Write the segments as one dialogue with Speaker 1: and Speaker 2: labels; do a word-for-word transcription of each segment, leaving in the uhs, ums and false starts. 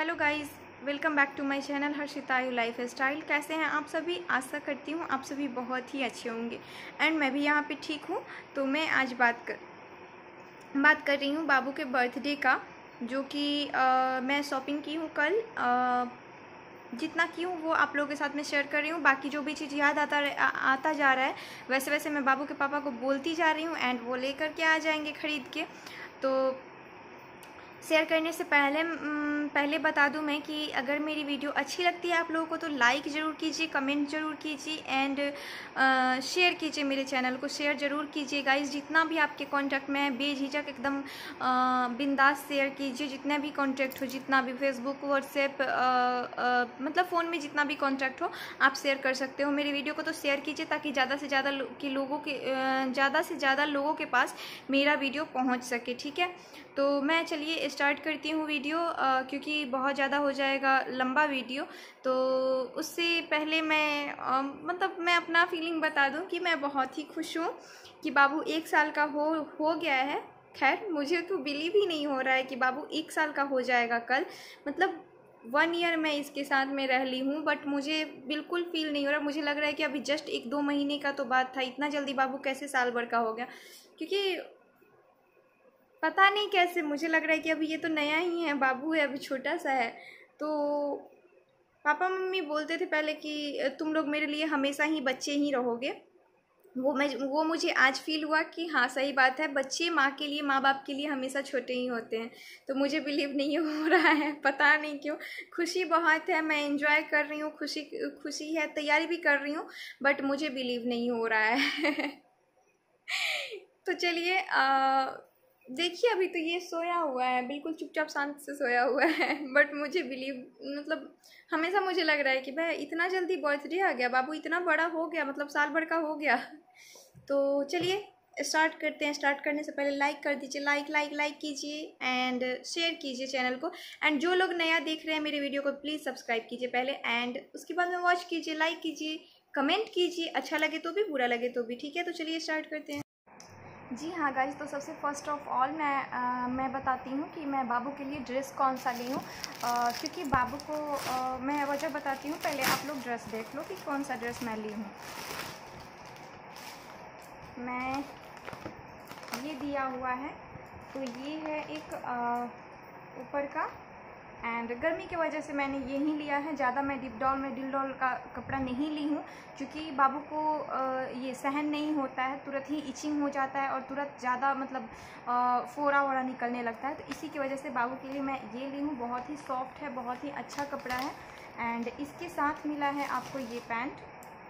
Speaker 1: Hello guys, welcome back to my channel Harshita you lifestyle. कैसे हैं आप सभी? आशा करती हूँ आप सभी बहुत ही अच्छे होंगे एंड मैं भी यहाँ पे ठीक हूँ। तो मैं आज बात कर बात कर रही हूँ बाबू के बर्थडे का, जो कि मैं शॉपिंग की हूँ कल। आ, जितना की हूँ वो आप लोगों के साथ में शेयर कर रही हूँ। बाकी जो भी चीज़ याद आता आ, आता जा रहा है वैसे वैसे मैं बाबू के पापा को बोलती जा रही हूँ एंड वो लेकर के आ जाएंगे ख़रीद के। तो शेयर करने से पहले पहले बता दूं मैं कि अगर मेरी वीडियो अच्छी लगती है आप लोगों को तो लाइक ज़रूर कीजिए, कमेंट ज़रूर कीजिए एंड शेयर कीजिए। मेरे चैनल को शेयर ज़रूर कीजिए गाइस। जितना भी आपके कॉन्टैक्ट में है बेझिझक एकदम बिंदास शेयर कीजिए। जितना भी कॉन्टैक्ट हो, जितना भी फेसबुक व्हाट्सएप मतलब फ़ोन में जितना भी कॉन्टैक्ट हो आप शेयर कर सकते हो। मेरी वीडियो को तो शेयर कीजिए ताकि ज़्यादा से ज़्यादा लो, के लोगों के ज़्यादा से ज़्यादा लोगों के पास मेरा वीडियो पहुँच सके, ठीक है। तो मैं चलिए स्टार्ट करती हूँ वीडियो, आ, क्योंकि बहुत ज़्यादा हो जाएगा लंबा वीडियो। तो उससे पहले मैं आ, मतलब मैं अपना फीलिंग बता दूँ कि मैं बहुत ही खुश हूँ कि बाबू एक साल का हो हो गया है। खैर मुझे तो बिलीव ही नहीं हो रहा है कि बाबू एक साल का हो जाएगा कल। मतलब वन ईयर मैं इसके साथ में रह ली हूँ बट मुझे बिल्कुल फील नहीं हो रहा। मुझे लग रहा है कि अभी जस्ट एक दो महीने का तो बात था, इतना जल्दी बाबू कैसे साल भर का हो गया। क्योंकि पता नहीं कैसे मुझे लग रहा है कि अभी ये तो नया ही है, बाबू है, अभी छोटा सा है। तो पापा मम्मी बोलते थे पहले कि तुम लोग मेरे लिए हमेशा ही बच्चे ही रहोगे। वो मैं वो मुझे आज फील हुआ कि हाँ सही बात है, बच्चे माँ के लिए, माँ बाप के लिए हमेशा छोटे ही होते हैं। तो मुझे बिलीव नहीं हो रहा है, पता नहीं क्यों। खुशी बहुत है, मैं एंजॉय कर रही हूँ, खुशी खुशी है, तैयारी भी कर रही हूँ बट मुझे बिलीव नहीं हो रहा है। तो चलिए देखिए, अभी तो ये सोया हुआ है, बिल्कुल चुपचाप शांत से सोया हुआ है बट मुझे बिलीव मतलब हमेशा मुझे लग रहा है कि भाई इतना जल्दी बर्थडे आ गया, बाबू इतना बड़ा हो गया, मतलब साल भर का हो गया। तो चलिए स्टार्ट करते हैं। स्टार्ट करने से पहले लाइक कर दीजिए, लाइक लाइक लाइक कीजिए एंड शेयर कीजिए चैनल को। एंड जो लोग नया देख रहे हैं मेरे वीडियो को प्लीज़ सब्सक्राइब कीजिए पहले एंड उसके बाद में वॉच कीजिए, लाइक कीजिए, कमेंट कीजिए, अच्छा लगे तो भी बुरा लगे तो भी, ठीक है। तो चलिए स्टार्ट करते हैं। जी हाँ गाइज, तो सबसे फर्स्ट ऑफ ऑल मैं आ, मैं बताती हूँ कि मैं बाबू के लिए ड्रेस कौन सा ली हूँ, क्योंकि बाबू को आ, मैं वजह बताती हूँ। पहले आप लोग ड्रेस देख लो कि कौन सा ड्रेस मैं ली हूँ। मैं ये दिया हुआ है, तो ये है एक ऊपर का एंड गर्मी की वजह से मैंने ये ही लिया है। ज़्यादा मैं डिप डॉल में डिल डॉल का कपड़ा नहीं ली हूँ क्योंकि बाबू को ये सहन नहीं होता है, तुरंत ही इचिंग हो जाता है और तुरंत ज़्यादा मतलब फोड़ा वोड़ा निकलने लगता है। तो इसी की वजह से बाबू के लिए मैं ये ली हूँ। बहुत ही सॉफ्ट है, बहुत ही अच्छा कपड़ा है एंड इसके साथ मिला है आपको ये पैंट,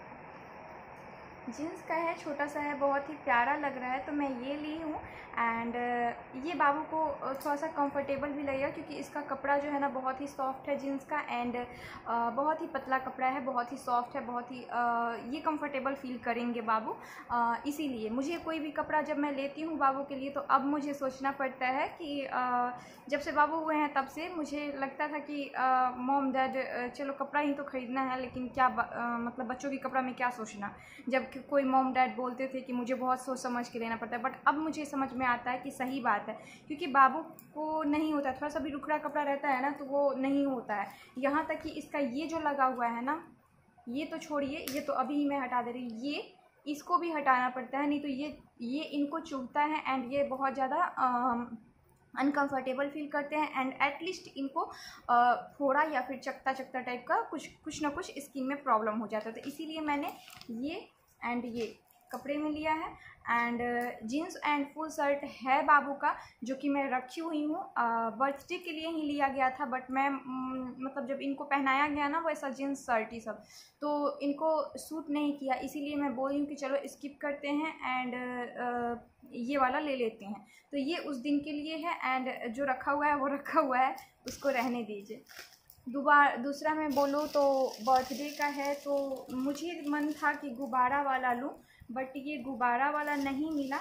Speaker 1: जीन्स का है, छोटा सा है, बहुत ही प्यारा लग रहा है तो मैं ये ली हूँ। एंड ये बाबू को थोड़ा सा कंफर्टेबल भी लगेगा क्योंकि इसका कपड़ा जो है ना बहुत ही सॉफ्ट है जीन्स का एंड बहुत ही पतला कपड़ा है, बहुत ही सॉफ्ट है, बहुत ही ये कंफर्टेबल फील करेंगे बाबू। इसीलिए मुझे कोई भी कपड़ा जब मैं लेती हूँ बाबू के लिए तो अब मुझे सोचना पड़ता है कि जब से बाबू हुए हैं तब से मुझे लगता था कि मॉम डैड चलो कपड़ा ही तो ख़रीदना है, लेकिन क्या मतलब बच्चों की कपड़ा में क्या सोचना, जब कोई मॉम डैड बोलते थे कि मुझे बहुत सोच समझ के लेना पड़ता है। बट अब मुझे समझ में आता है कि सही बात है क्योंकि बाबू को नहीं होता, थोड़ा सा भी रुखड़ा कपड़ा रहता है ना तो वो नहीं होता है। यहाँ तक कि इसका ये जो लगा हुआ है ना, ये तो छोड़िए, ये तो अभी ही मैं हटा दे रही हूँ, ये इसको भी हटाना पड़ता है, नहीं तो ये ये इनको चुभता है एंड ये बहुत ज़्यादा अनकंफर्टेबल फील करते हैं एंड एटलीस्ट इनको फोड़ा या फिर चकता चकता टाइप का कुछ कुछ ना कुछ स्किन में प्रॉब्लम हो जाता है। तो इसीलिए मैंने ये एंड ये कपड़े में लिया है and jeans and full shirt है बाबू का जो कि मैं रखी हुई हूँ। बर्थडे के लिए ही लिया गया था बट मैं मतलब जब इनको पहनाया गया ना वैसा जीन्स शर्ट ही सब तो इनको सूट नहीं किया, इसीलिए मैं बोल रही हूँ कि चलो स्किप करते हैं एंड ये वाला ले लेते हैं। तो ये उस दिन के लिए है एंड जो रखा हुआ है वो रखा हुआ है, उसको रहने दीजिए। दोबारा दूसरा मैं बोलूँ तो बर्थडे का है तो मुझे मन था कि गुब्बारा वाला लूँ बट ये गुब्बारा वाला नहीं मिला,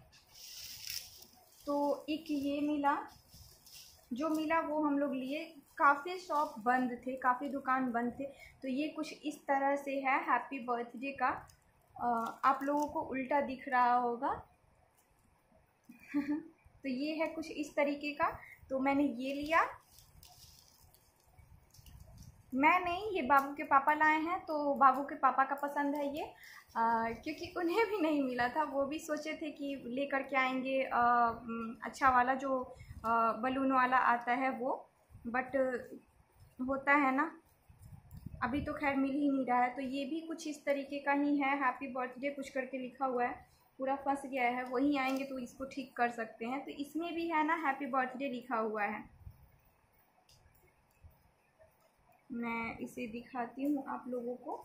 Speaker 1: तो एक ये मिला, जो मिला वो हम लोग लिए। काफ़ी शॉप बंद थे, काफ़ी दुकान बंद थे, तो ये कुछ इस तरह से है हैप्पी बर्थडे का। आप लोगों को उल्टा दिख रहा होगा तो ये है कुछ इस तरीके का, तो मैंने ये लिया मैं नहीं, ये बाबू के पापा लाए हैं, तो बाबू के पापा का पसंद है ये। आ, क्योंकि उन्हें भी नहीं मिला था, वो भी सोचे थे कि लेकर के आएंगे आ, अच्छा वाला जो बलून वाला आता है वो, बट होता है ना, अभी तो खैर मिल ही नहीं रहा है। तो ये भी कुछ इस तरीके का ही है, हैप्पी बर्थडे कुछ करके लिखा हुआ है, पूरा फंस गया है। वहीं आएंगे तो इसको ठीक कर सकते हैं। तो इसमें भी है ना हैप्पी बर्थडे लिखा हुआ है। मैं इसे दिखाती हूँ आप लोगों को।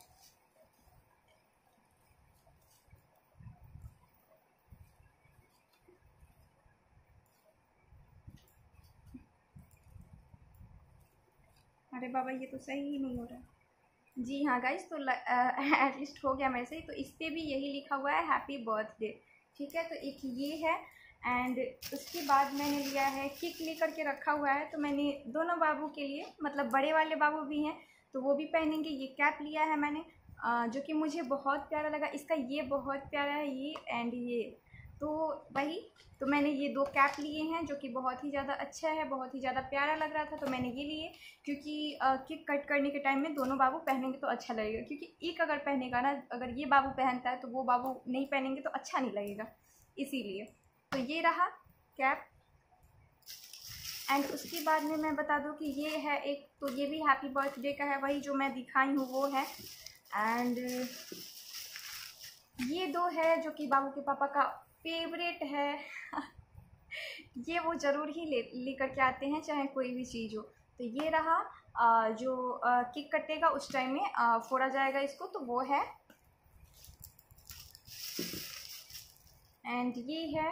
Speaker 1: अरे बाबा, ये तो सही ही नहीं हो रहा। जी हाँ गाइस, तो एटलीस्ट हो गया मेरे से। तो इस पर भी यही लिखा हुआ है हैप्पी बर्थडे, ठीक है। तो एक ये है, एंड उसके बाद मैंने लिया है किक लेकर के रखा हुआ है। तो मैंने दोनों बाबू के लिए, मतलब बड़े वाले बाबू भी हैं तो वो भी पहनेंगे। ये कैप लिया है मैंने, जो कि मुझे बहुत प्यारा लगा। इसका ये बहुत प्यारा है, ये एंड ये, तो वही। तो मैंने ये दो कैप लिए हैं जो कि बहुत ही ज़्यादा अच्छा है, बहुत ही ज़्यादा प्यारा लग रहा था, तो मैंने ये लिए। क्योंकि केक कट करने के टाइम में दोनों बाबू पहनेंगे तो अच्छा लगेगा। क्योंकि एक अगर पहनेगा ना, अगर ये बाबू पहनता है तो वो बाबू नहीं पहनेंगे तो अच्छा नहीं लगेगा, इसीलिए। तो ये रहा कैप। एंड उसके बाद में मैं बता दूं कि ये है एक, तो ये भी हैप्पी बर्थडे का है, वही जो मैं दिखाई हूँ वो है। एंड ये दो है जो कि बाबू के पापा का फेवरेट है ये वो ज़रूर ही ले लेकर के आते हैं, चाहे कोई भी चीज़ हो। तो ये रहा, आ, जो आ, केक कटेगा उस टाइम में आ, फोड़ा जाएगा इसको, तो वो है। एंड ये है,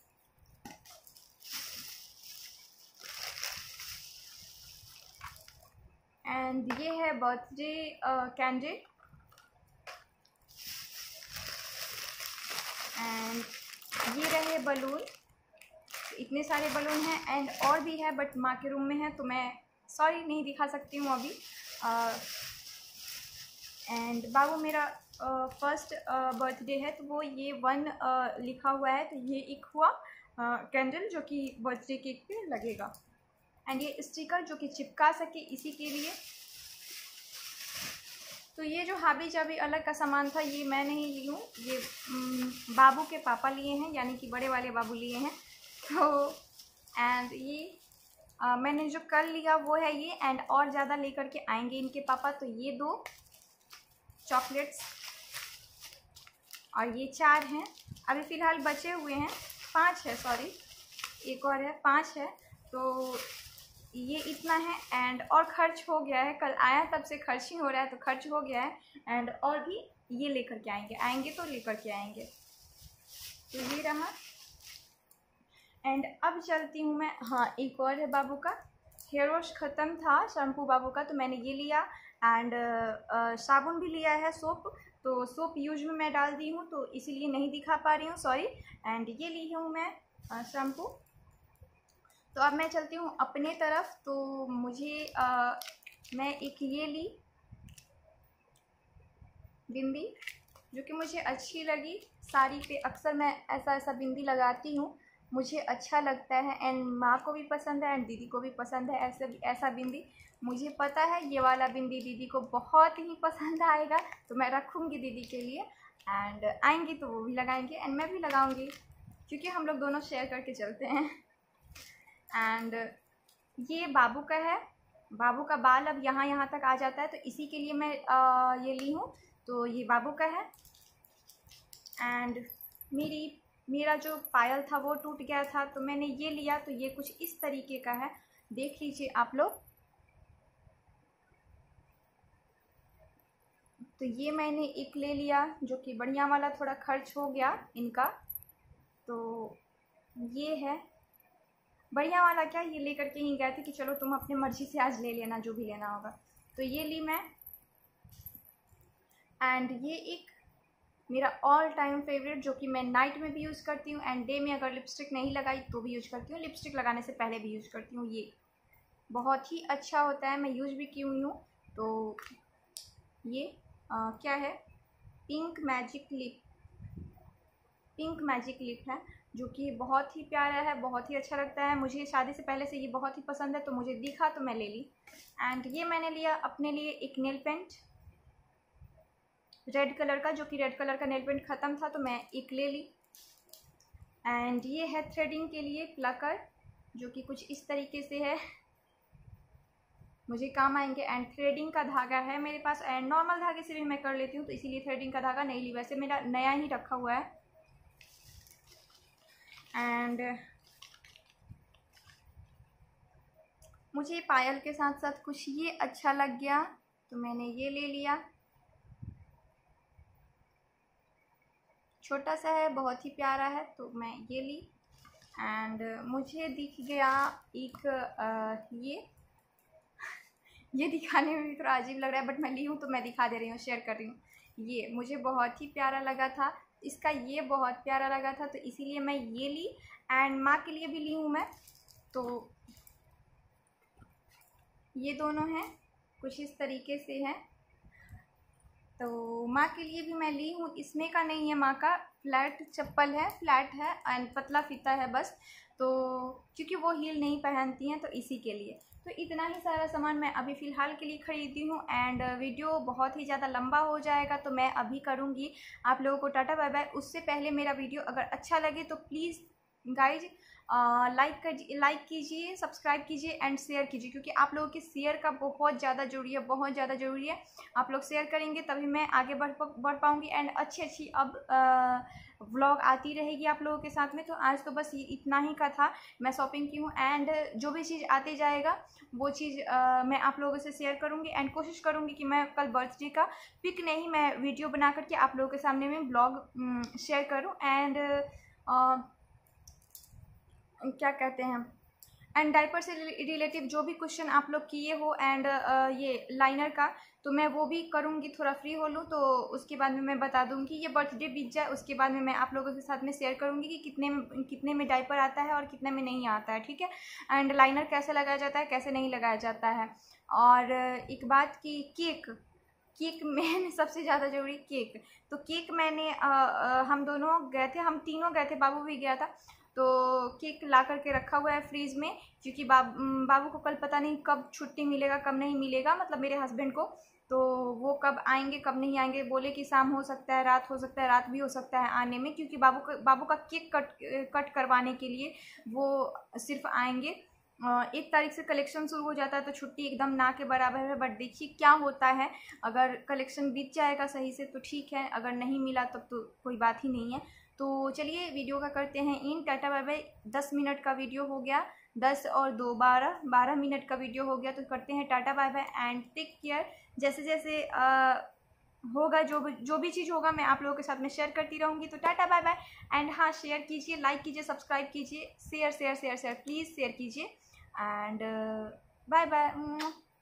Speaker 1: एंड ये है बर्थडे कैंडल। एंड ये रहे बलून, इतने सारे बलून हैं। एंड और भी है बट माँ के रूम में है, तो मैं सॉरी नहीं दिखा सकती हूँ अभी। एंड बाबू मेरा फर्स्ट बर्थडे है, तो वो ये वन uh, लिखा हुआ है, तो ये एक हुआ कैंडल uh, जो कि बर्थडे केक पे लगेगा। एंड ये स्टिकर जो कि चिपका सके, इसी के लिए। तो ये जो हाबी जाबी अलग का सामान था, ये मैं नहीं ली हूँ, ये बाबू के पापा लिए हैं, यानी कि बड़े वाले बाबू लिए हैं। तो एंड ये आ, मैंने जो कल लिया वो है ये, एंड और ज़्यादा लेकर के आएंगे इनके पापा। तो ये दो चॉकलेट्स और ये चार हैं, अभी फ़िलहाल बचे हुए हैं, पांच है, सॉरी एक और है, पांच है। तो ये इतना है। एंड और खर्च हो गया है, कल आया तब से खर्च ही हो रहा है, तो खर्च हो गया है। एंड और भी ये लेकर के आएंगे, आएंगे तो लेकर के आएंगे। तो ये रहा। एंड अब चलती हूँ मैं, हाँ एक और है बाबू का, हेयर वॉश ख़त्म था शैम्पू बाबू का, तो मैंने ये लिया। एंड साबुन भी लिया है, सोप। तो सोप यूज में मैं डाल दी हूँ, तो इसीलिए नहीं दिखा पा रही हूँ, सॉरी। एंड ये ली हूँ मैं शैम्पू। तो अब मैं चलती हूँ अपने तरफ। तो मुझे आ, मैं एक ये ली बिंदी, जो कि मुझे अच्छी लगी। साड़ी पे अक्सर मैं ऐसा ऐसा बिंदी लगाती हूँ, मुझे अच्छा लगता है। एंड माँ को भी पसंद है, एंड दीदी को भी पसंद है ऐसे ऐसा बिंदी। मुझे पता है ये वाला बिंदी दीदी को बहुत ही पसंद आएगा, तो मैं रखूँगी दीदी के लिए। एंड आएंगी तो वो भी लगाएंगे, एंड मैं भी लगाऊंगी, क्योंकि हम लोग दोनों शेयर करके चलते हैं। एंड ये बाबू का है, बाबू का बाल अब यहाँ यहाँ तक आ जाता है, तो इसी के लिए मैं आ, ये ली हूँ। तो ये बाबू का है। एंड मेरी मेरा जो पायल था वो टूट गया था, तो मैंने ये लिया। तो ये कुछ इस तरीके का है, देख लीजिए आप लोग। तो ये मैंने एक ले लिया, जो कि बढ़िया वाला, थोड़ा खर्च हो गया इनका। तो ये है बढ़िया वाला, क्या ये लेकर के ही गए थे कि चलो तुम अपनी मर्ज़ी से आज ले लेना जो भी लेना होगा। तो ये ली मैं। एंड ये एक मेरा ऑल टाइम फेवरेट, जो कि मैं नाइट में भी यूज़ करती हूँ, एंड डे में अगर लिपस्टिक नहीं लगाई तो भी यूज़ करती हूँ, लिपस्टिक लगाने से पहले भी यूज़ करती हूँ। ये बहुत ही अच्छा होता है, मैं यूज़ भी की हुई हूँ। तो ये आ, क्या है, pink magic lip, pink magic lip है। जो कि बहुत ही प्यारा है, बहुत ही अच्छा लगता है मुझे। शादी से पहले से ये बहुत ही पसंद है, तो मुझे दिखा तो मैं ले ली। एंड ये मैंने लिया अपने लिए एक नेल पेंट रेड कलर का, जो कि रेड कलर का नेल पेंट ख़त्म था तो मैं एक ले ली। एंड ये है थ्रेडिंग के लिए प्लकर, जो कि कुछ इस तरीके से है, मुझे काम आएंगे। एंड थ्रेडिंग का धागा है मेरे पास, एंड नॉर्मल धागे से भी मैं कर लेती हूँ, तो इसीलिए थ्रेडिंग का धागा नहीं ली, वैसे मेरा नया ही रखा हुआ है। एंड मुझे पायल के साथ साथ कुछ ये अच्छा लग गया, तो मैंने ये ले लिया। छोटा सा है, बहुत ही प्यारा है, तो मैं ये ली। एंड मुझे दिख गया एक आ, ये ये दिखाने में भी थोड़ा अजीब लग रहा है, बट मैं ली हूँ तो मैं दिखा दे रही हूँ, शेयर कर रही हूँ। ये मुझे बहुत ही प्यारा लगा था, इसका ये बहुत प्यारा लगा था, तो इसीलिए मैं ये ली। एंड माँ के लिए भी ली हूँ मैं, तो ये दोनों हैं, कुछ इस तरीके से हैं। तो माँ के लिए भी मैं ली हूँ, इसमें का नहीं है, माँ का फ्लैट चप्पल है, फ्लैट है एंड पतला फीता है बस, तो क्योंकि वो हील नहीं पहनती हैं तो इसी के लिए। तो इतना ही सारा सामान मैं अभी फ़िलहाल के लिए ख़रीदी हूँ। एंड वीडियो बहुत ही ज़्यादा लंबा हो जाएगा, तो मैं अभी करूँगी आप लोगों को टाटा बाय बाय। उससे पहले मेरा वीडियो अगर अच्छा लगे तो प्लीज़ गाइज लाइक कर लाइक कीजिए, सब्सक्राइब कीजिए एंड शेयर कीजिए, क्योंकि आप लोगों के शेयर का बहुत ज़्यादा ज़रूरी है, बहुत ज़्यादा ज़रूरी है। आप लोग शेयर करेंगे तभी मैं आगे बढ़ बढ़ पाऊँगी। एंड अच्छी अच्छी अब व्लॉग आती रहेगी आप लोगों के साथ में। तो आज तो बस ये इतना ही का था, मैं शॉपिंग की हूँ। एंड जो भी चीज़ आते जाएगा वो चीज़ मैं आप लोगों से शेयर करूँगी। एंड कोशिश करूँगी कि मैं कल बर्थडे का पिक नहीं, मैं वीडियो बना करके आप लोगों के सामने में ब्लॉग शेयर करूँ। एंड क्या कहते हैं, एंड डायपर से रिलेटिव जो भी क्वेश्चन आप लोग किए हो, एंड ये लाइनर का, तो मैं वो भी करूँगी, थोड़ा फ्री हो लूँ तो उसके बाद में मैं बता दूँगी। ये बर्थडे बीत जाए उसके बाद में मैं आप लोगों के साथ में शेयर करूँगी कि कितने में कितने में डायपर आता है और कितने में नहीं आता है, ठीक है। एंड लाइनर कैसे लगाया जाता है, कैसे नहीं लगाया जाता है। और एक बात की केक केक मैंने सबसे ज़्यादा ज़रूरी केक, तो केक मैंने आ, आ, हम दोनों गए थे, हम तीनों गए थे, बाबू भी गया था, तो केक ला करके रखा हुआ है फ्रीज़ में, क्योंकि बाब बाबू को कल पता नहीं कब छुट्टी मिलेगा कब नहीं मिलेगा, मतलब मेरे हस्बैंड को, तो वो कब आएंगे कब नहीं आएंगे। बोले कि शाम हो सकता है, रात हो सकता है, रात भी हो सकता है आने में, क्योंकि बाबू का बाबू का केक कट कट करवाने के लिए वो सिर्फ आएंगे। एक तारीख से कलेक्शन शुरू हो जाता है, तो छुट्टी एकदम ना के बराबर है, बट देखिए क्या होता है। अगर कलेक्शन बीत जाएगा सही से तो ठीक है, अगर नहीं मिला तब तो कोई बात ही नहीं है। तो चलिए वीडियो का करते हैं इन, टाटा बाय बाय। दस मिनट का वीडियो हो गया, दस और दो बारह बारह मिनट का वीडियो हो गया, तो करते हैं tata bye bye and take care. जैसे जैसे आ, होगा, जो भी जो भी चीज़ होगा मैं आप लोगों के साथ में शेयर करती रहूँगी। तो टाटा बाय बाय एंड हाँ, शेयर कीजिए, लाइक कीजिए, सब्सक्राइब कीजिए, share share share share please share कीजिए। And bye bye.